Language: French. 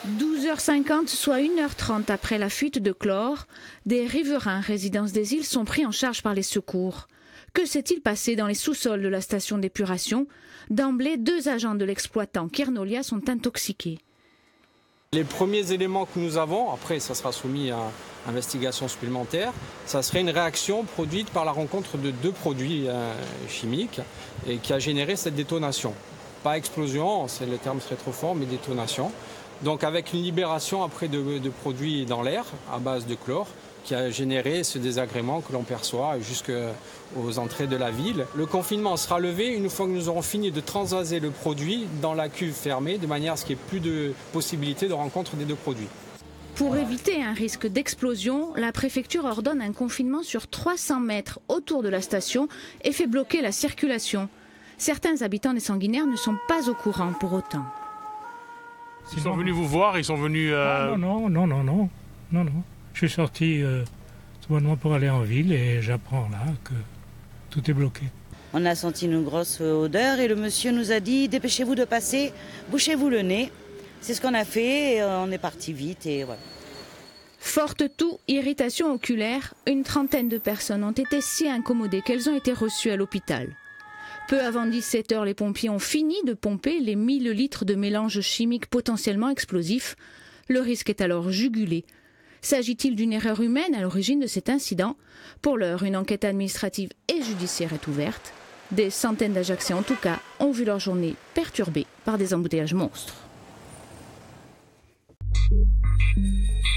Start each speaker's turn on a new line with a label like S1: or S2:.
S1: 12h50, soit 1h30 après la fuite de chlore, des riverains résidents des îles sont pris en charge par les secours. Que s'est-il passé dans les sous-sols de la station d'épuration? D'emblée, 2 agents de l'exploitant Kernolia sont intoxiqués.
S2: Les premiers éléments que nous avons, après ça sera soumis à investigation supplémentaire, ça serait une réaction produite par la rencontre de 2 produits chimiques et qui a généré cette détonation. Pas explosion, le terme serait trop fort, mais détonation. Donc avec une libération après de produits dans l'air à base de chlore qui a généré ce désagrément que l'on perçoit jusqu'aux entrées de la ville. Le confinement sera levé une fois que nous aurons fini de transvaser le produit dans la cuve fermée de manière à ce qu'il n'y ait plus de possibilité de rencontre des 2 produits.
S1: Pour éviter un risque d'explosion, la préfecture ordonne un confinement sur 300 mètres autour de la station et fait bloquer la circulation. Certains habitants des Sanguinaires ne sont pas au courant pour autant.
S3: Ils sont venus vous voir, ils sont venus...
S4: Non. Je suis sorti tout bonnement pour aller en ville et j'apprends là que tout est bloqué.
S5: On a senti une grosse odeur et le monsieur nous a dit « Dépêchez-vous de passer, bouchez-vous le nez ». C'est ce qu'on a fait et on est parti vite et voilà.
S1: Forte toux, irritation oculaire, une trentaine de personnes ont été si incommodées qu'elles ont été reçues à l'hôpital. Peu avant 17h, les pompiers ont fini de pomper les 1000 litres de mélange chimique potentiellement explosif. Le risque est alors jugulé. S'agit-il d'une erreur humaine à l'origine de cet incident? Pour l'heure, une enquête administrative et judiciaire est ouverte. Des centaines d'Ajacciens, en tout cas, ont vu leur journée perturbée par des embouteillages monstres.